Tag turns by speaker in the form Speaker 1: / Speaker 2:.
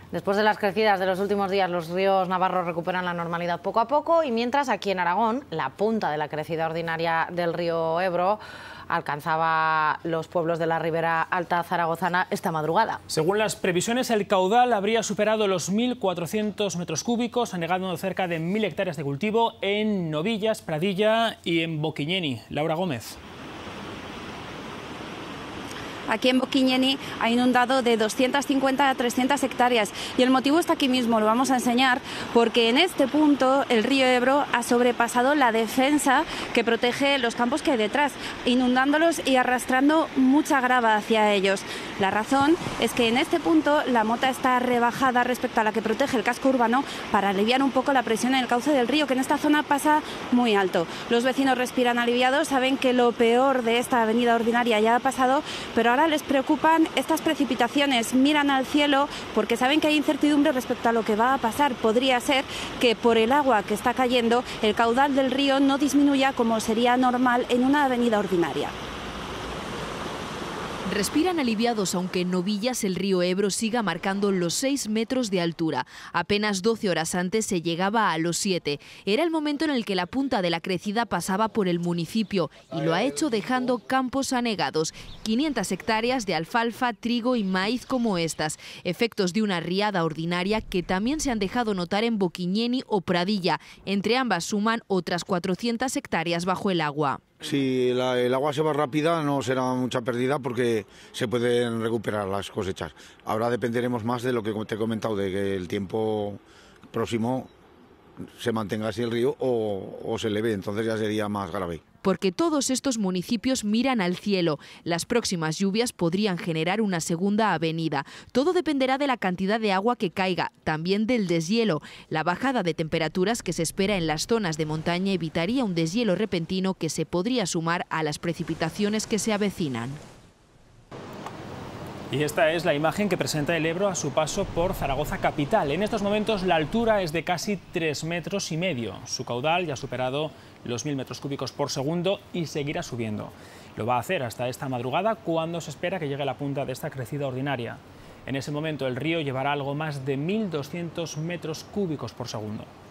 Speaker 1: Después de las crecidas de los últimos días, los ríos navarros recuperan la normalidad poco a poco y mientras aquí en Aragón, la punta de la crecida ordinaria del río Ebro alcanzaba los pueblos de la ribera alta zaragozana esta madrugada.
Speaker 2: Según las previsiones, el caudal habría superado los 1.400 metros cúbicos, anegando cerca de 1.000 hectáreas de cultivo en Novillas, Pradilla y en Boquiñeni. Laura Gómez.
Speaker 3: Aquí en Boquiñeni ha inundado de 250 a 300 hectáreas y el motivo está aquí mismo, lo vamos a enseñar, porque en este punto el río Ebro ha sobrepasado la defensa que protege los campos que hay detrás, inundándolos y arrastrando mucha grava hacia ellos. La razón es que en este punto la mota está rebajada respecto a la que protege el casco urbano para aliviar un poco la presión en el cauce del río, que en esta zona pasa muy alto. Los vecinos respiran aliviados, saben que lo peor de esta avenida ordinaria ya ha pasado, pero ahora les preocupan estas precipitaciones, miran al cielo porque saben que hay incertidumbre respecto a lo que va a pasar. Podría ser que por el agua que está cayendo el caudal del río no disminuya como sería normal en una avenida ordinaria.
Speaker 4: Respiran aliviados, aunque en Novillas el río Ebro siga marcando los 6 metros de altura. Apenas 12 horas antes se llegaba a los 7. Era el momento en el que la punta de la crecida pasaba por el municipio y lo ha hecho dejando campos anegados. 500 hectáreas de alfalfa, trigo y maíz como estas. Efectos de una riada ordinaria que también se han dejado notar en Boquiñeni o Pradilla. Entre ambas suman otras 400 hectáreas bajo el agua.
Speaker 5: Si el agua se va rápida no será mucha pérdida porque se pueden recuperar las cosechas. Ahora dependeremos más de lo que te he comentado, de que el tiempo próximo se mantenga así el río o se eleve, entonces ya sería más grave.
Speaker 4: Porque todos estos municipios miran al cielo. Las próximas lluvias podrían generar una segunda avenida. Todo dependerá de la cantidad de agua que caiga, también del deshielo. La bajada de temperaturas que se espera en las zonas de montaña evitaría un deshielo repentino que se podría sumar a las precipitaciones que se avecinan.
Speaker 2: Y esta es la imagen que presenta el Ebro a su paso por Zaragoza capital. En estos momentos la altura es de casi 3,5 metros. Su caudal ya ha superado los 1.000 metros cúbicos por segundo y seguirá subiendo. Lo va a hacer hasta esta madrugada, cuando se espera que llegue la punta de esta crecida ordinaria. En ese momento el río llevará algo más de 1.200 metros cúbicos por segundo.